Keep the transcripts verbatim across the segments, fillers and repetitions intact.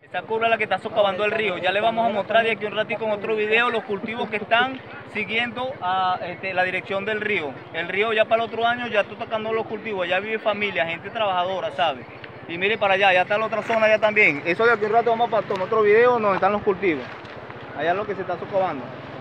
Esa curva es la que está socavando el río. Ya le vamos a mostrar de aquí un ratito en otro video los cultivos que están siguiendo a este, la dirección del río. El río ya para el otro año ya está tocando los cultivos, allá vive familia, gente trabajadora, ¿sabe? Y mire para allá, ya está la otra zona allá también. Eso de aquí un rato vamos a tomar otro video donde están los cultivos. Allá es lo que se está socavando.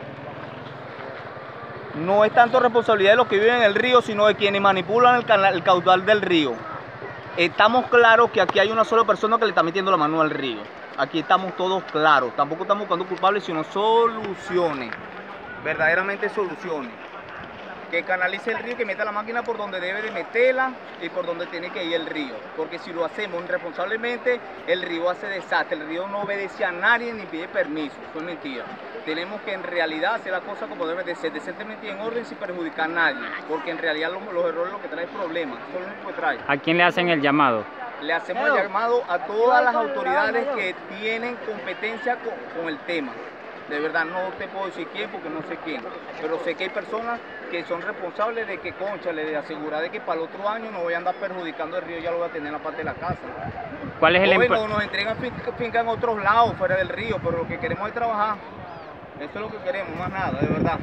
No es tanto responsabilidad de los que viven en el río, sino de quienes manipulan el, canal, el caudal del río. Estamos claros que aquí hay una sola persona que le está metiendo la mano al río. Aquí estamos todos claros. Tampoco estamos buscando culpables, sino soluciones. Verdaderamente soluciones. Que canalice el río, que meta la máquina por donde debe de meterla y por donde tiene que ir el río. Porque si lo hacemos irresponsablemente, el río hace desastre. El río no obedece a nadie ni pide permiso. Eso es mentira. Tenemos que en realidad hacer la cosa como debe de ser, decentemente y en orden, sin perjudicar a nadie. Porque en realidad los, los errores lo que trae es problemas. Eso es lo único que trae. ¿A quién le hacen el llamado? Le hacemos el llamado a todas las autoridades que tienen competencia con, con el tema. De verdad no te puedo decir quién porque no sé quién, pero sé que hay personas que son responsables de que, concha, le asegurar de que para el otro año no voy a andar perjudicando el río, ya lo voy a tener en la parte de la casa. ¿Cuál es el Bueno, nos, nos entregan finca, finca en otros lados, fuera del río, pero lo que queremos es trabajar. Eso es lo que queremos, más nada, de verdad.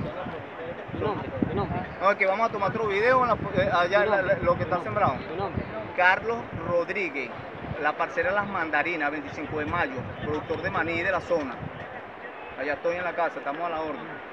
No, que vamos a tomar otro video, la, allá la, la, lo que está sembrado. Carlos Rodríguez, la parcela Las Mandarinas, veinticinco de mayo, productor de maní de la zona. Allá estoy en la casa, estamos a la orden.